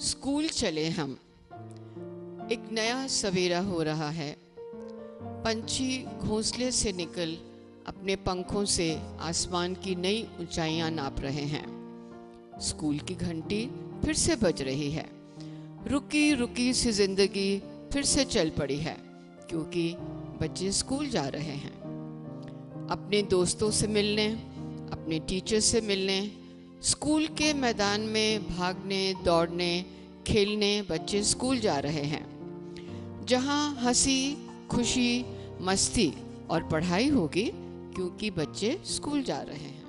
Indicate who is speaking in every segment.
Speaker 1: School चले हम, एक नया सवेरा हो रहा है। पंछी घोंसले से निकल अपने पंखों से आसमान की नई ऊंचाइयां नाप रहे हैं। स्कूल की घंटी फिर से बज रही है। रुकी रुकी सी जिंदगी फिर से चल पड़ी है, क्योंकि बच्चे स्कूल जा रहे हैं। अपने दोस्तों से मिलने, अपने टीचर से मिलने, स्कूल के मैदान में भागने दौड़ने खेलने बच्चे स्कूल जा रहे हैं, जहां हंसी खुशी मस्ती और पढ़ाई होगी, क्योंकि बच्चे स्कूल जा रहे हैं।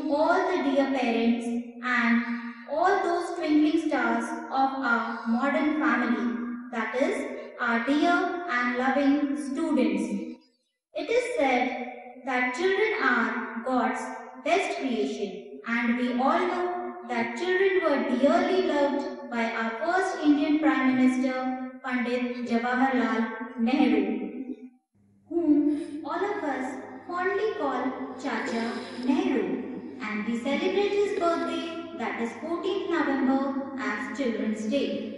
Speaker 2: all the dear parents and all those twinkling stars of our modern family, that is, our dear and loving students. It is said that children are God's best creation, and we all know that children were dearly loved by our first Indian Prime Minister, Pandit Jawaharlal Nehru, whom all of us fondly call Chacha Nehru, and we celebrate his birthday, that is 14th November, as Children's Day.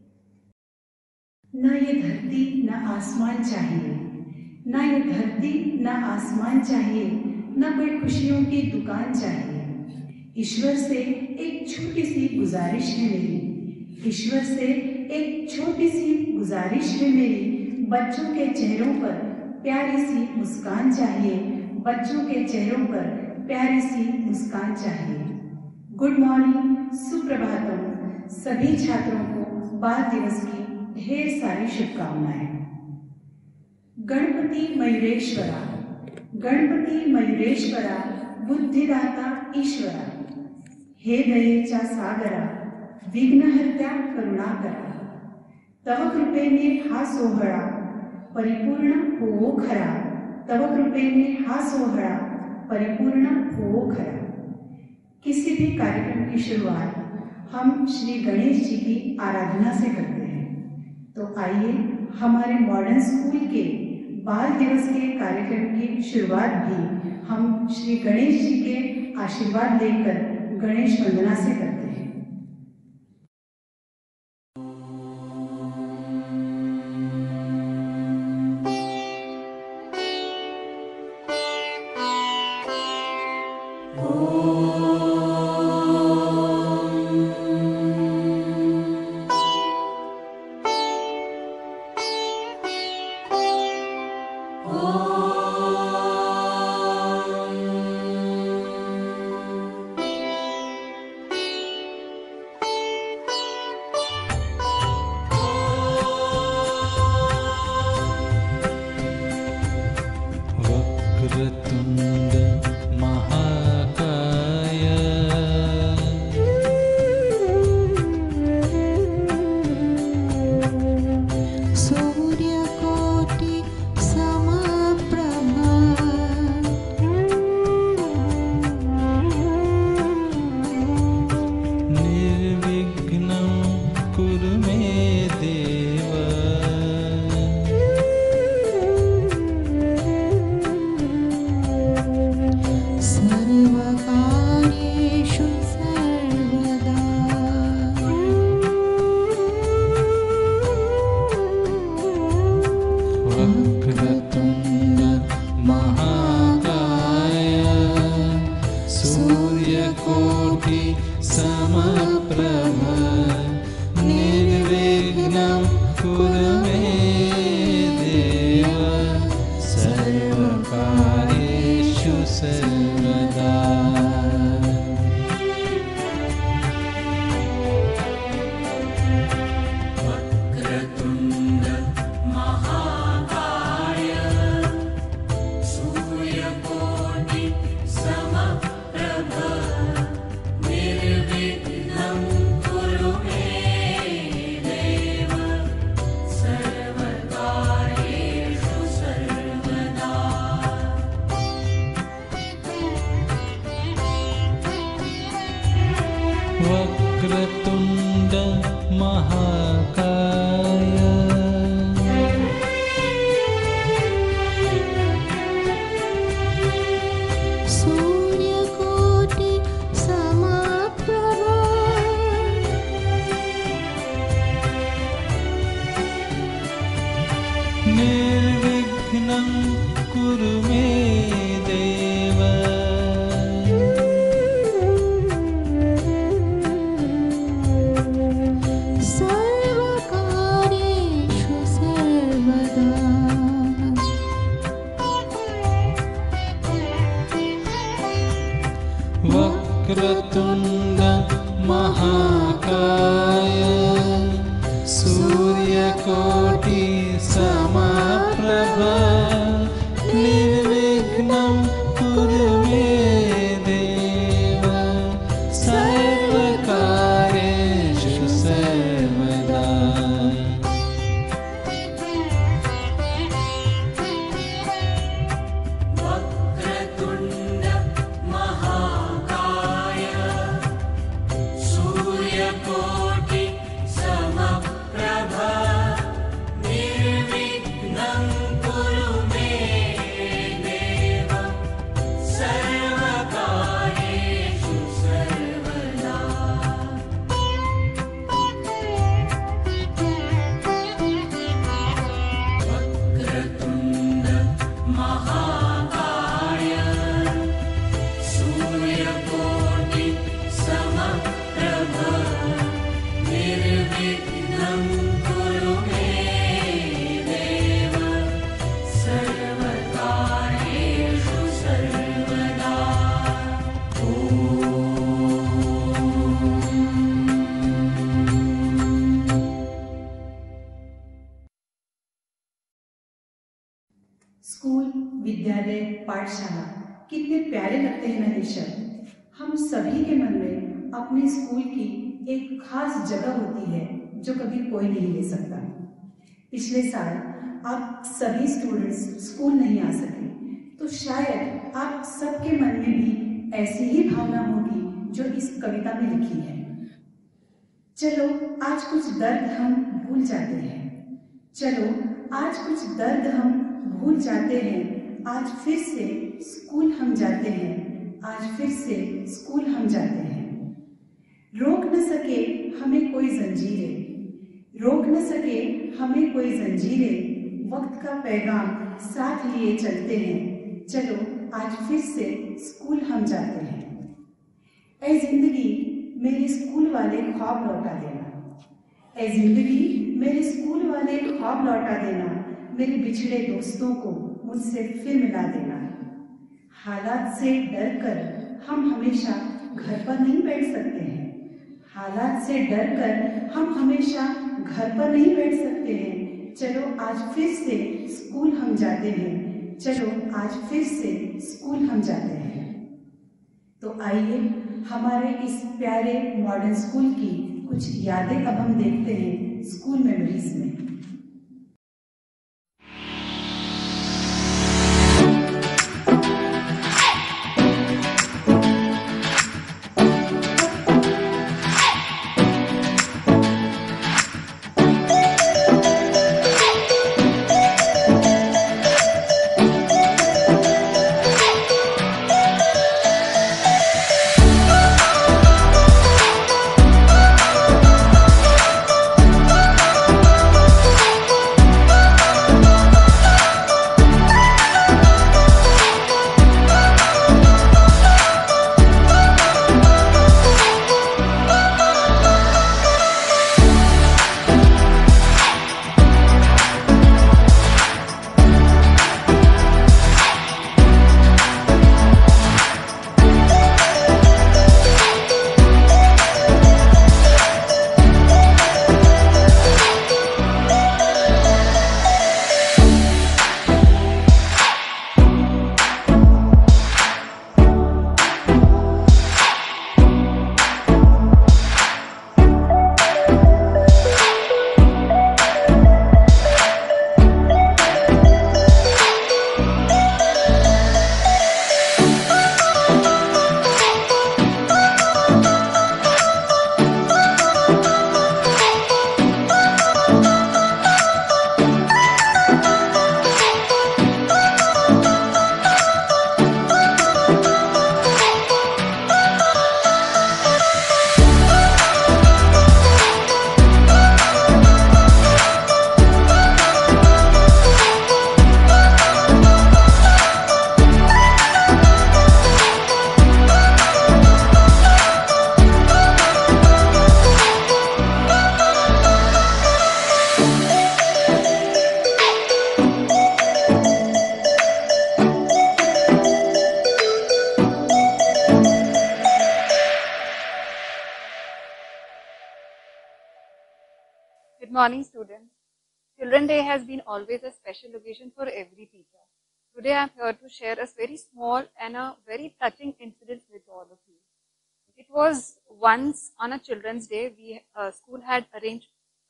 Speaker 3: ना ये धरती ना आसमान चाहिए, ना ये धरती ना आसमान चाहिए, ना कोई खुशियों की दुकान चाहिए। ईश्वर से एक छोटी सी गुजारिश है मेरी, ईश्वर से एक छोटी सी गुजारिश है मेरी, बच्चों के चेहरों पर प्यारी सी मुस्कान चाहिए, बच्चों के चेहरों पर प्यारी सी मुस्कान चाहिए। गुड मॉर्निंग, सुप्रभातम। सभी छात्रों को बाल दिवस की ढेर सारी शुभकामनाएं। गणपति मयूरेश्वरा, गणपति मयूरेश्वरा, बुद्धिदाता ईश्वरा, हे दयेचा सागरा, विघ्नहर्त्या करुणाकरा, तव कृपेने हा सोहळा परिपूर्ण होवो खरा, तव कृपेने हा सोहळा परिपूर्ण होवो खरा। किसी भी कार्यक्रम की शुरुआत हम श्री गणेश जी की आराधना से करते हैं, तो आइए हमारे मॉडर्न स्कूल के बाल दिवस के कार्यक्रम की शुरुआत भी हम श्री गणेश जी के आशीर्वाद लेकर गणेश वंदना से करते हैं।
Speaker 4: वक्रतुंड महाकाय,
Speaker 5: सूर्यकोटि समप्रभा,
Speaker 4: निर्विघ्नं कुरु मे देव।
Speaker 5: सर्वकार्येषु सर्वदा।
Speaker 4: वक्रतुंड महाकाय, सूर्यकोटि समप्रभा, निर्विघ्नं कुरु मे देव। सूर्यकोटि समप्रभ निर्विघ्नं कुरु मे देव सर्वकार्येषु सर्वदा। वक्रतुण्ड महाकाय सूर्यकोटि समप्रभ निर्विघ्नं कुरु मे देव सर्वकार्येषु सर्वदा।
Speaker 3: स्कूल, विद्यालय, पाठशाला कितने प्यारे लगते हैं ना ये शब्द। हम सभी के मन में अपने स्कूल की एक खास जगह होती है जो कभी कोई नहीं ले सकता। पिछले साल आप सभी स्टूडेंट्स स्कूल नहीं आ सके, तो शायद आप सबके मन में भी ऐसी ही भावना होगी जो इस कविता में लिखी है। चलो आज कुछ दर्द हम भूल जाते हैं, चलो आज कुछ दर्द हम भूल जाते हैं, आज फिर से स्कूल हम जाते हैं, आज फिर से स्कूल हम जाते हैं। रोक न सके हमें कोई जंजीरें, रोक न सके हमें कोई जंजीरें, वक्त का पैगाम साथ लिए चलते हैं, चलो आज फिर से स्कूल हम जाते हैं। ऐ जिंदगी मेरे स्कूल वाले ख्वाब लौटा देना, ऐ जिंदगी मेरे स्कूल वाले ख्वाब लौटा देना, मेरे बिछड़े दोस्तों को मुझसे फिर मिला देना। हालात से डर कर हम हमेशा घर पर नहीं बैठ सकते हैं, हालात से डर कर हम हमेशा घर पर नहीं बैठ सकते हैं, चलो आज फिर से स्कूल हम जाते हैं, चलो आज फिर से स्कूल हम जाते हैं। तो आइए हमारे इस प्यारे मॉडर्न स्कूल की कुछ यादें अब हम देखते हैं स्कूल मेमोरीज में।
Speaker 6: Good morning, students. Children Day has been always a special occasion for every teacher. Today I am here to share a very small and a very touching incident with all of you. It was once on a Children's Day, school had arranged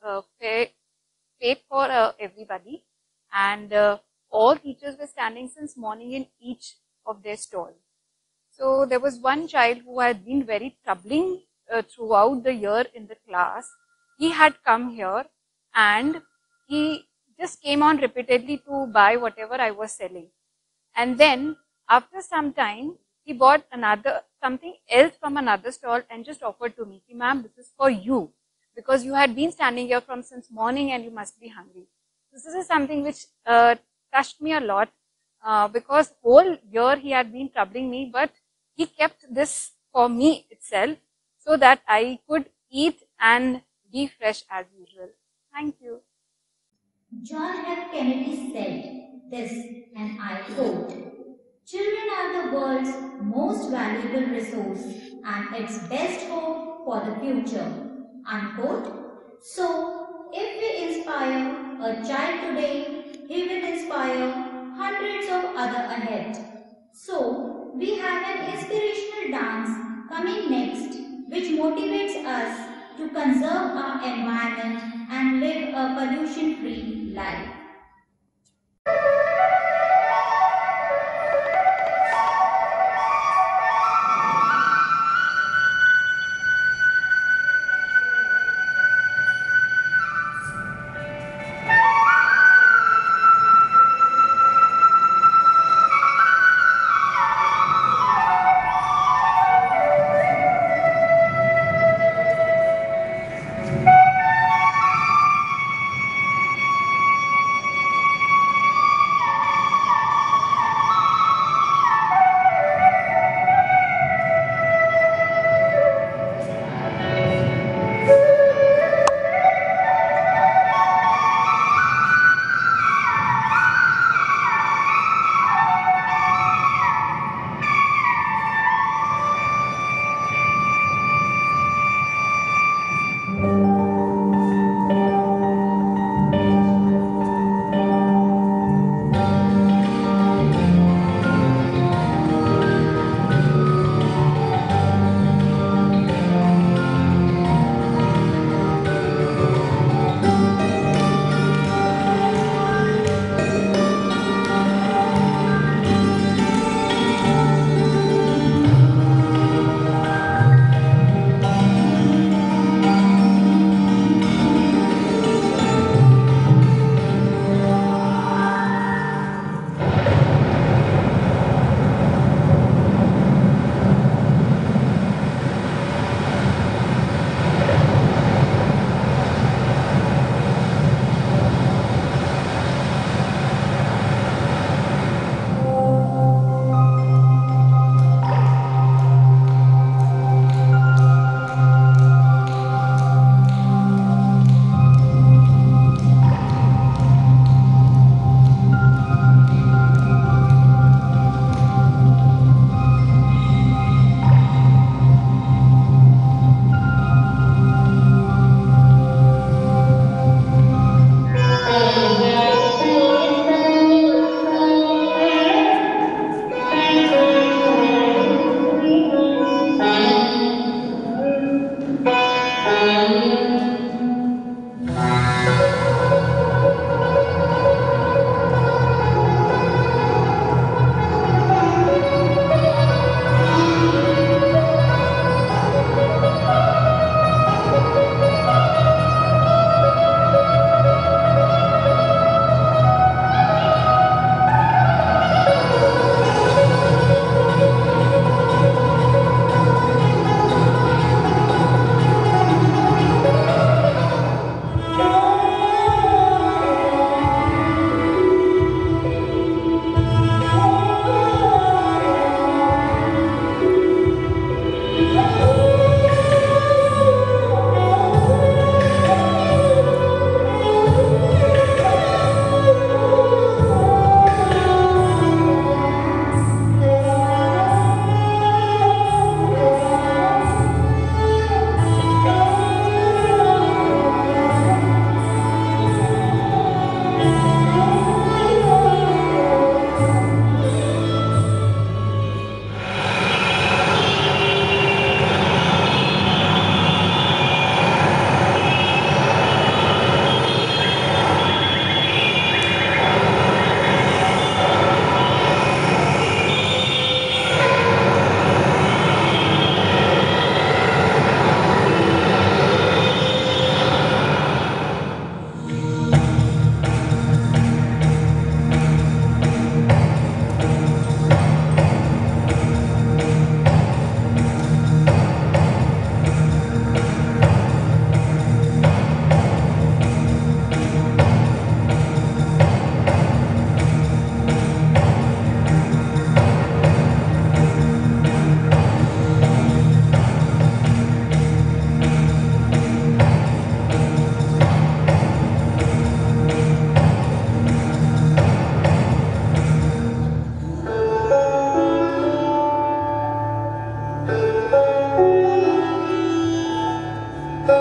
Speaker 6: cake for everybody, and all teachers were standing since morning in each of their stalls. So there was one child who had been very troubling throughout the year in the class, he had come here and he just came on repeatedly to buy whatever I was selling. And then after some time, he bought something else from another stall and just offered to me, ma'am, this is for you, because you had been standing here from since morning and you must be hungry. This is something which touched me a lot, because whole year he had been troubling me, but he kept this for me itself so that I could eat and be fresh as usual. Thank you.
Speaker 2: John F. Kennedy said this, and I quote, "Children are the world's most valuable resource and its best hope for the future." Unquote. So, if we inspire a child today, he will inspire hundreds of other ahead. So, we have an inspirational dance coming next, which motivates us to conserve our environment and live a pollution-free life.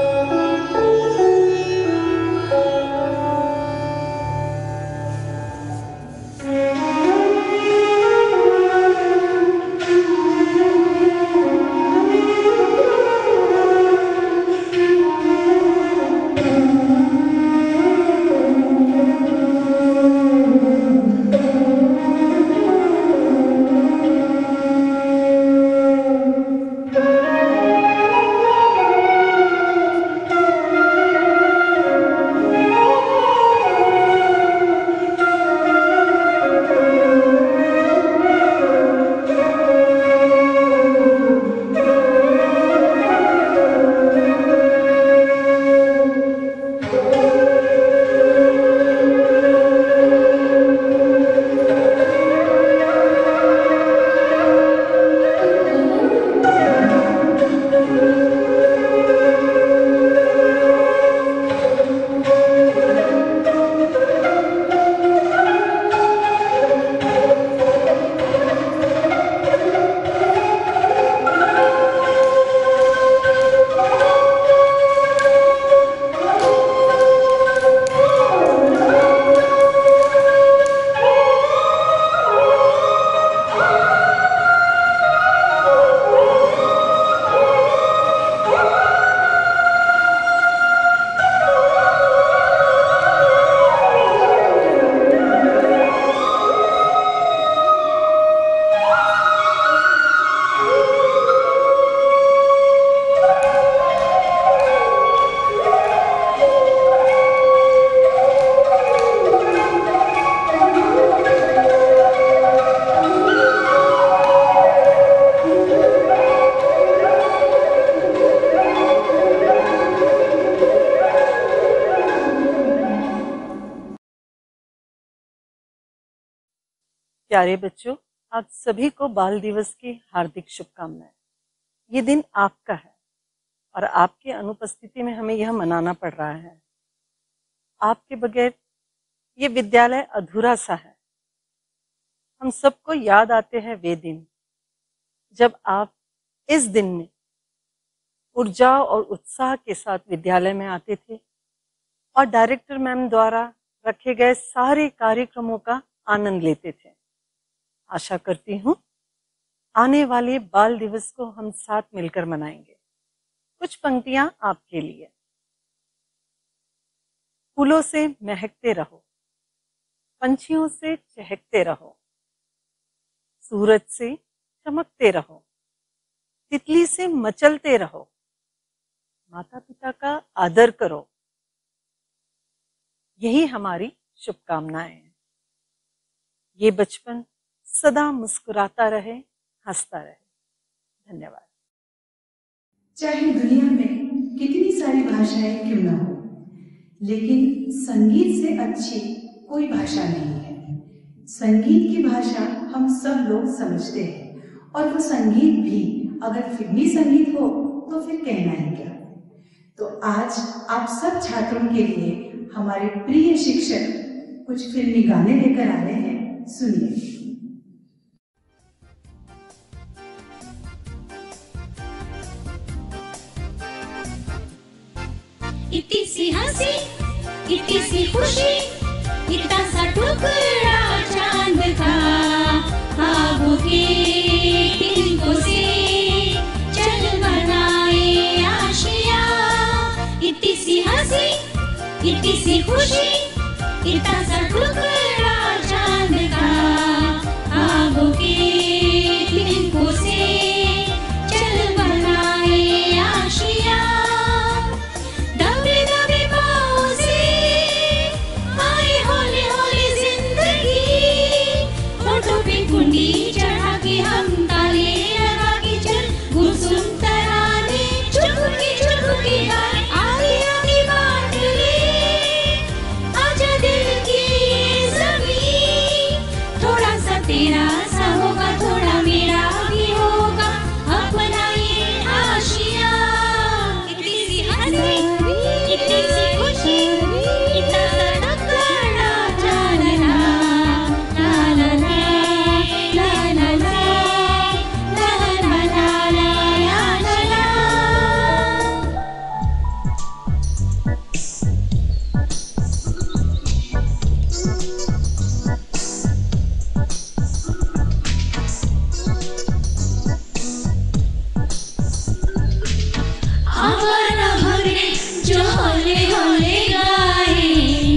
Speaker 7: प्यारे बच्चों, आप सभी को बाल दिवस की हार्दिक शुभकामनाएं। ये दिन आपका है और आपकी अनुपस्थिति में हमें यह मनाना पड़ रहा है। आपके बगैर ये विद्यालय अधूरा सा है। हम सबको याद आते हैं वे दिन जब आप इस दिन में ऊर्जा और उत्साह के साथ विद्यालय में आते थे और डायरेक्टर मैम द्वारा रखे गए सारे कार्यक्रमों का आनंद लेते थे। आशा करती हूँ आने वाले बाल दिवस को हम साथ मिलकर मनाएंगे। कुछ पंक्तियां आपके लिए। फूलों से महकते रहो, पंछियों से चहकते रहो, सूरज से चमकते रहो, तितली से मचलते रहो, माता पिता का आदर करो। यही हमारी शुभकामनाएं हैं। ये बचपन सदा मुस्कुराता रहे, हंसता रहे। धन्यवाद।
Speaker 3: चाहे दुनिया में कितनी सारी भाषाएं क्यों ना हो, लेकिन संगीत से अच्छी कोई भाषा नहीं है। संगीत की भाषा हम सब लोग समझते हैं, और वो संगीत भी अगर फिल्मी संगीत हो तो फिर कहना ही क्या। तो आज आप सब छात्रों के लिए हमारे प्रिय शिक्षक कुछ फिल्मी गाने लेकर आ रहे हैं, सुनिए।
Speaker 8: इतनी सी हंसी, इतनी सी खुशी, इतना सा टुकड़ा चांद का, ख्वाबों के तिनकों से चल बनाए आशिया। इतनी सी हंसी, इतनी सी खुशी, इतना सा टुकड़ा चांद का, ख्वाबों के तिनकों से चल बनाए आशिया। कुंडी चढ़ा के हम ताले लगा के चल, गुमसुम तराने चुटकी गाए। आगे आगे बात ले, आजा दिल की ये आवारा भवरे जो हौले हौले गाए,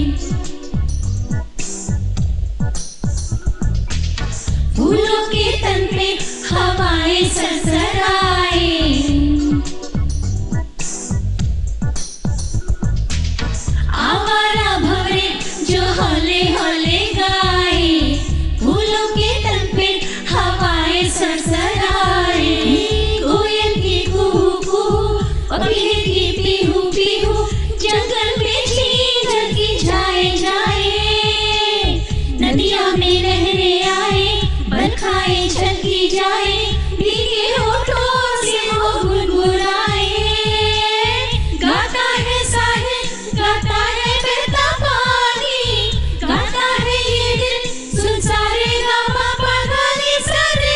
Speaker 8: फूलों के तन पे हवाएं सरसराए, आवारा भवरे जो हौले हौले गाए, फूलों के तन पे हवाएं सरसराए, कोयल की कुहू कुहू, पपीहे की पीहू पीहू, जंगल में चींटी की जाए जाए, नदियाँ में लहरें आए, बरखाएं छलकी जाए, भीगे होठों से वो गुनगुनाए, गाता है साहिल, गाता है बहता पानी, गाता है ये दिल, सुन सारे गामा पाधा नी सारे।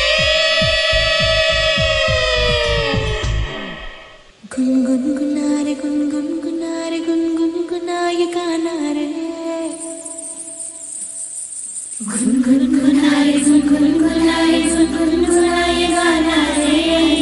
Speaker 8: गुनगुनारे गुनगुनारे गुनगुनाए गाना रे, गुनगुनारे गुनगुनाए गुनगुनाए गाना रे,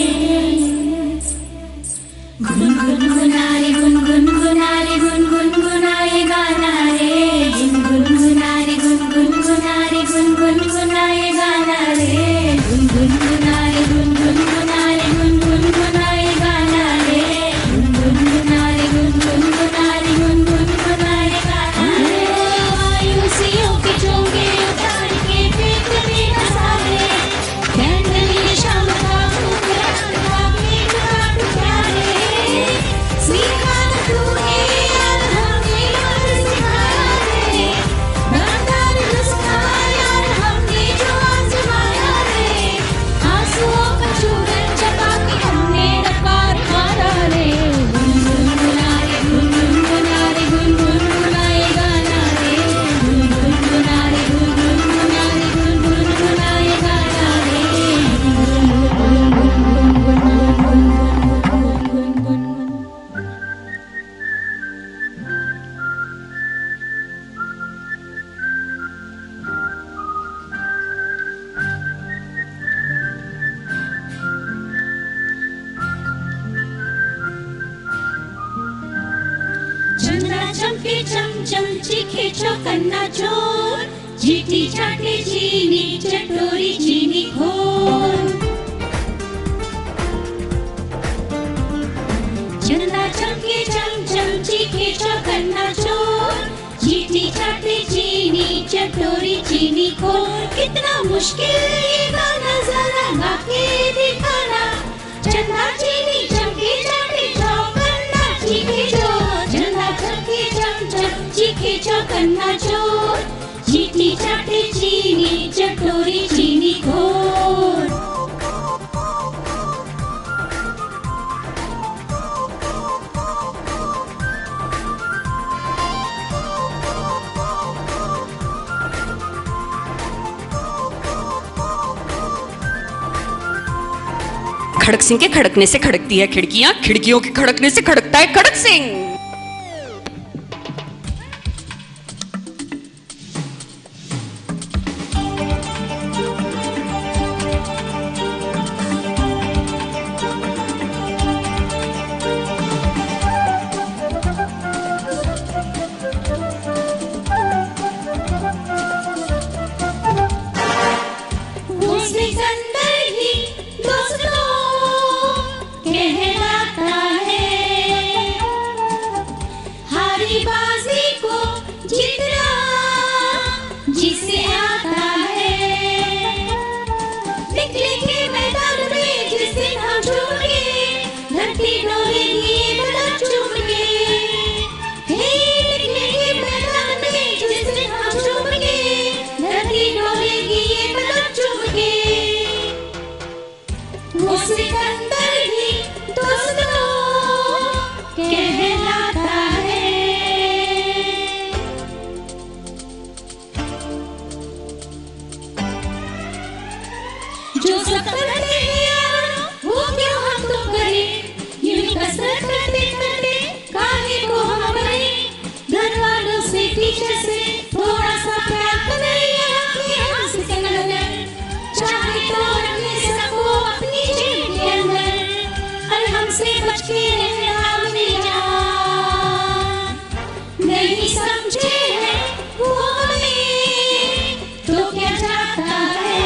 Speaker 8: गुनगुनारे गुनगुनारे गुनगुनाए गाना रे, गुनगुनारे गुनगुनारे गुनगुनाए गाना रे, गुनगुनारे गुनगुनारे गुनगुनाए गाना रे, गुनगुनारे गुनगुनारे गुनगुनाए गाना रे। वायुसियों के चोंगे उतार के फेंकने का सारे, कैंडली शाम का घूंघरा भागे घाट प्यारे, सीखा न तूने यार हमने और सिखाया रे, गांधार नुस्खा यार हमने जो आजमाया रे, आंसुओं का चूरन चबा के हमने डकार मारा रे, गुनगुनारे गुनगुनारे गुनगुनाए गाना रे, गुनगुनारे गुनगुनारे गुनगुनाए गाना रे, चंद्रा चमके चमचम चीखे चौकन्ना चोर, चीटी चाटे चीनी चटोरी चीनी घोर, चंद्रा चमके चमचम चीखे चौकन्ना चोर, चीटी चाटे चीनी चटोरी चीनी घोर, कितना मुश्किल ये गाना जरा गा के दिखाना, चंदा चीनी चमके चाटे चौकन्ना चीखे चोर, चंदा चमके चमचम चीखे चौकन्ना चोर, चीटी चाटे चीनी चटोरी चीनी घोर।
Speaker 9: खड़क सिंह के खड़कने से खड़कती है खिड़कियां, खिड़कियों के खड़कने से खड़कता है खड़क सिंह।
Speaker 8: वो सिकंदर ही दोस्तों कहलाता है, हारी बाजी को जीतना जिसे आता है, निकले के मैदान में जिस दिन हम झूम के, धरती डोलेगी बड़ा चूम के, निकले के मैदान में जिस दिन हम झूम के, धरती डोलेगी बड़ा चूम के, वो सिकंदर ही दोस्तों कहलाता है। टीचर से थोड़ा सा प्यार कन्हैया के हंस के नजर, चाहे तो रखने सबको अपनी जेब के अंदर, अरे हमसे बच के रहना अपनी जान, नहीं समझे है वो हमें तो क्या जाता है,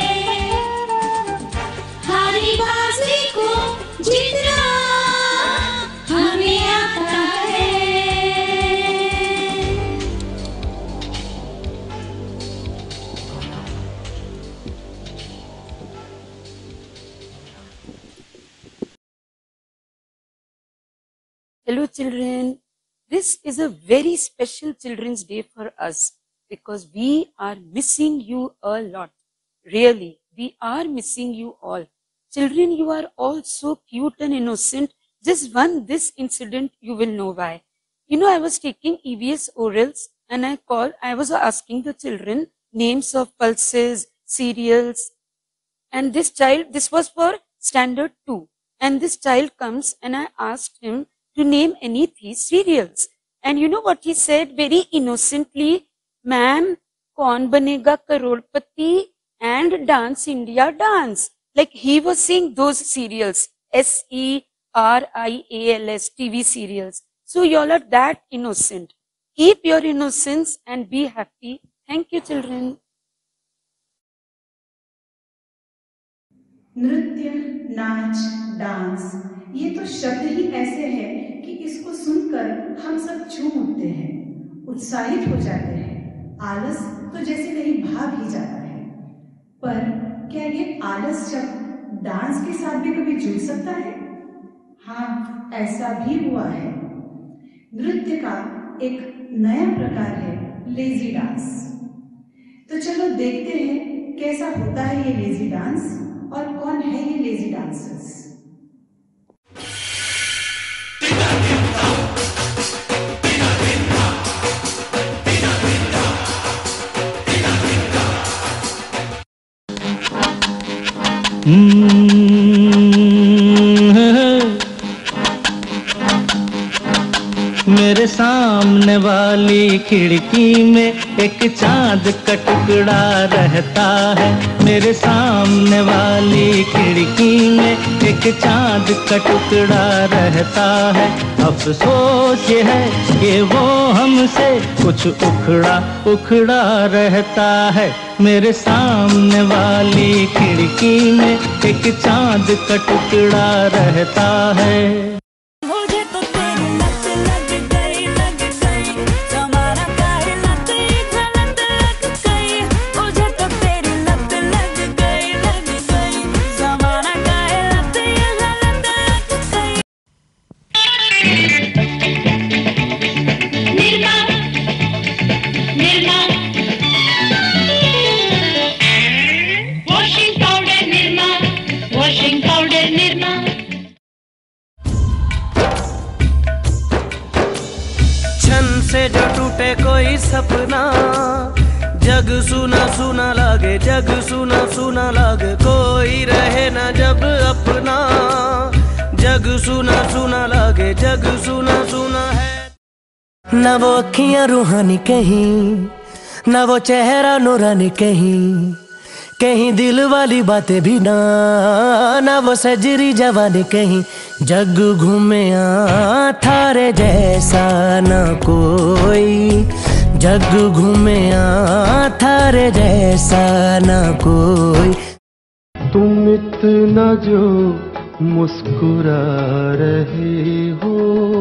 Speaker 8: हारी बाजी को जीतना हमें आता है।
Speaker 9: Hello children, this is a very special Children's Day for us because we are missing you a lot. Really, we are missing you all. Children, you are all so cute and innocent. Just one this incident, you will know why. You know, I was taking EVS orals and I was asking the children names of pulses, cereals, and this was for standard 2. And this child comes and I asked him to name any 3 cereals. And you know what he said very innocently? Ma'am, Kaun Banega Crorepati and Dance India Dance. Like he was saying those serials, SERIALS TV serials. So y'all are that innocent. Keep your innocence and be happy. Thank you children.
Speaker 3: नृत्य, नाच, dance, ये तो शब्द ही ऐसे हैं कि इसको सुनकर हम सब झूम उठते हैं, उत्साहित हो जाते हैं, आलस तो जैसे कहीं भाग ही जाता है। पर क्या ये आलस शब्द डांस के साथ भी कभी जुड़ सकता है? हाँ, ऐसा भी हुआ है। नृत्य का एक नया प्रकार है लेजी डांस। तो चलो देखते हैं कैसा होता है ये लेजी डांस और कौन है ये लेजी डांसर्स।
Speaker 10: मेरे सामने वाली खिड़की में एक चांद का टुकड़ा रहता है, मेरे सामने वाली खिड़की में एक चांद का टुकड़ा रहता है। अफसोस ये है कि वो हमसे कुछ उखड़ा उखड़ा रहता है। मेरे सामने वाली खिड़की में एक चांद का टुकड़ा रहता है।
Speaker 11: से जो टूटे कोई सपना, जग सुना सुना लागे, जग सुना सुना लागे, कोई रहे ना जब अपना, जग सुना सुना लागे, जग सुना सुना है।
Speaker 12: न वो अखियां रूहानी कहीं, न वो चेहरा नूरानी कहीं, कहीं दिल वाली बातें भी ना, न वो सजरी जवानी कहीं। जग घूमे थारे जैसा न कोई, जग घूमे थारे जैसा न कोई।
Speaker 10: तुम इतना जो मुस्कुरा रहे हो,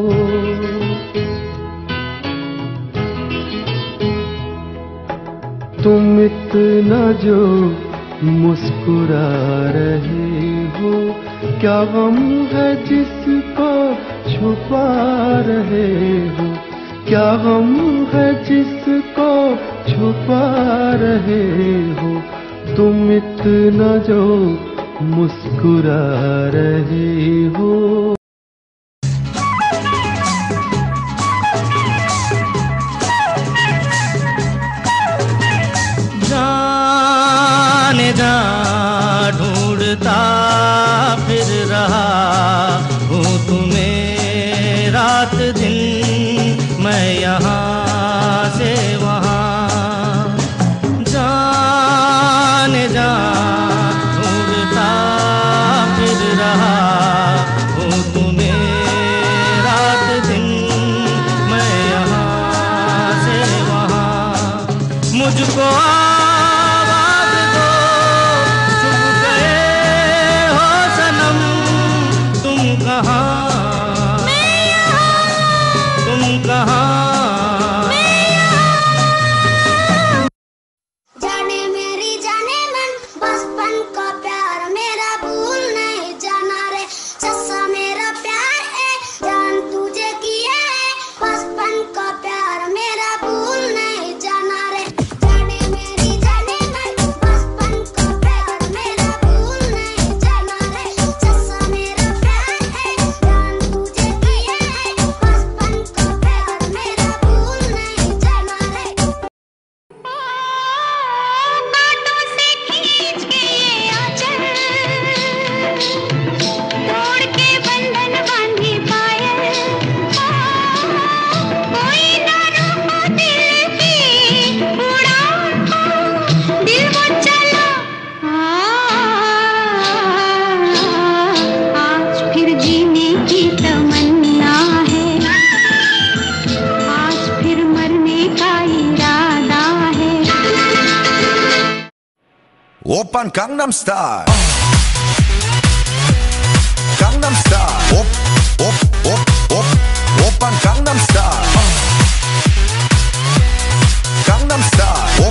Speaker 10: तुम इतना जो मुस्कुरा रहे हो, क्या गम है जिसको छुपा रहे हो, क्या गम है जिसको छुपा रहे हो। तुम इतना जो मुस्कुरा रहे हो। जाने जा ढूंढता फिर रहा हूँ तुम्हें रात दिन, मैं यहाँ
Speaker 11: मुझको आवाज दो, चुप गए हो सनम, तुम कहाँ, तुम कहाँ।
Speaker 8: जाने मेरी जाने मन बचपन का प्यार मेरा भूल नहीं जाना रे, सच्चा मेरा प्यार है जान तुझे किया है, बचपन का प्यार मेरा भूल नहीं जाना रे। जाने मेरी जाने मन बचपन का प्यार मेरा भूल नहीं जाना रे, सच्चा मेरा प्यार है जान तुझे किया है, बचपन का प्यार मेरा भूल नहीं जाना रे। बातों से खींच के ये आंचल, तोड़ के बंधन बांधी पायल, कोई ना रोको दिल की उड़ान को, दिल वो चला आज फिर जीने की तमन्ना है, आज फिर मरने का इरादा है।
Speaker 13: Oppan Gangnam Style. Gangnam Style. Oppan Gangnam Style. Gangnam Style.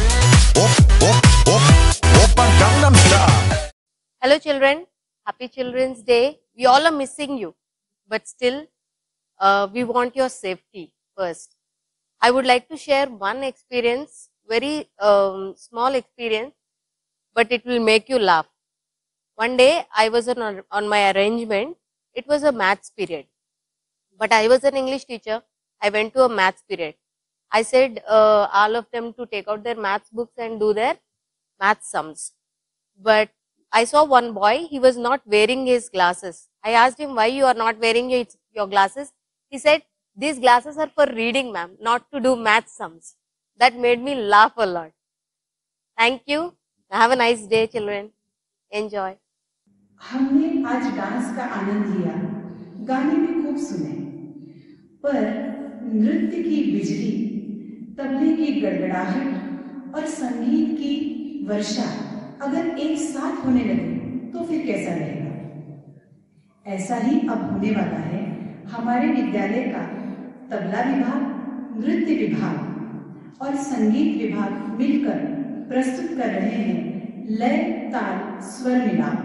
Speaker 13: Oppan Gangnam Style.
Speaker 14: Hello children, happy Children's Day. We all are missing you, but still we want your safety first. I would like to share one experience, very small experience, but it will make you laugh. One day I was on my arrangement. It was a maths period, but I was an English teacher. I went to a maths period. I said all of them to take out their maths books and do their math sums. But I saw one boy, he was not wearing his glasses. I asked him, why you are not wearing your glasses? He said, these glasses are for reading, ma'am, not to do math sums. That made me laugh a lot. Thank you. Have a nice day, children. Enjoy.
Speaker 3: हमने आज dance का आनंद लिया, गाने भी खूब सुने, पर नृत्य की बिजली, तबले की गड़गड़ाहट और संगीत की वर्षा अगर एक साथ होने लगे तो फिर कैसा रहेगा। ऐसा ही अब होने वाला है। हमारे विद्यालय का तबला विभाग, नृत्य विभाग और संगीत विभाग मिलकर प्रस्तुत कर रहे हैं लय, ताल, स्वर मिलाप।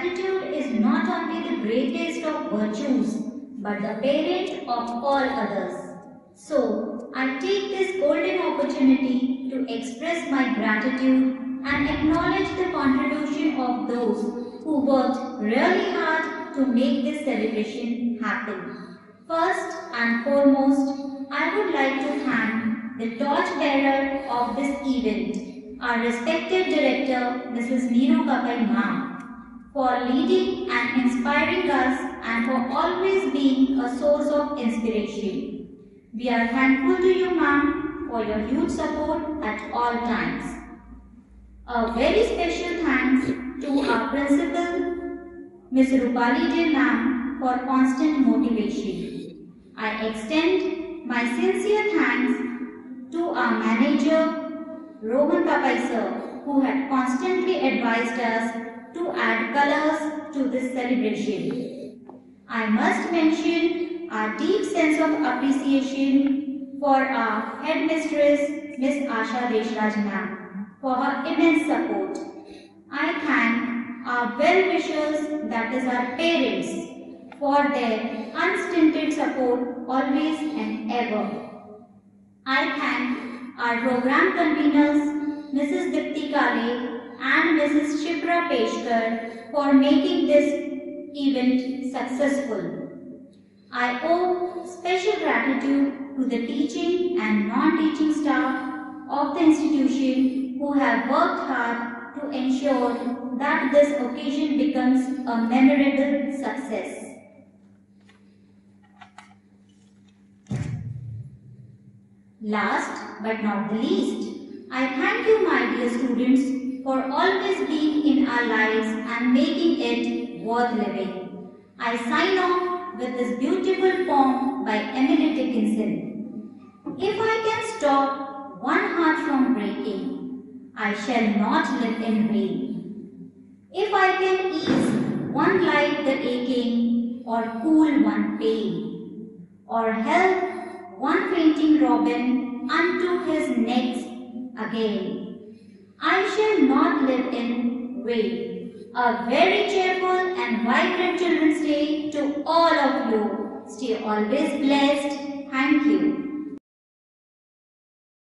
Speaker 2: gratitude is not only the greatest of virtues, but the parent of all others. So, I take this golden opportunity to express my gratitude and acknowledge the contribution of those who worked really hard to make this celebration happen. First and foremost, I would like to thank the torchbearer of this event, our respected director, Mrs. Neeru Kapai Ma'am, for leading and inspiring us and for always being a source of inspiration. We are thankful to you, ma'am, for your huge support at all times. A very special thanks to our principal, Ms. Rupali J. Ma'am, for constant motivation. I extend my sincere thanks to our manager, Rohan Kapai sir, who had constantly advised us to add colors to this celebration. I must mention our deep sense of appreciation for our headmistress, Ms. Asha Deshraj Ma'am, for her immense support. I thank our well-wishers, that is our parents, for their unstinted support always and ever. I thank our program conveners, Mrs. Dipti Kale and Mrs. Shipra Peshkar, for making this event successful. I owe special gratitude to the teaching and non-teaching staff of the institution who have worked hard to ensure that this occasion becomes a memorable success. Last but not the least, I thank you, my dear students, for always being in our lives and making it worth living. I sign off with this beautiful poem by Emily Dickinson. If I can stop one heart from breaking, I shall not live in vain. If I can ease one life the aching, or cool one pain, or help one fainting robin unto his nest again, I shall not live in vain. A very cheerful and vibrant Children's Day to all of you. Stay always blessed.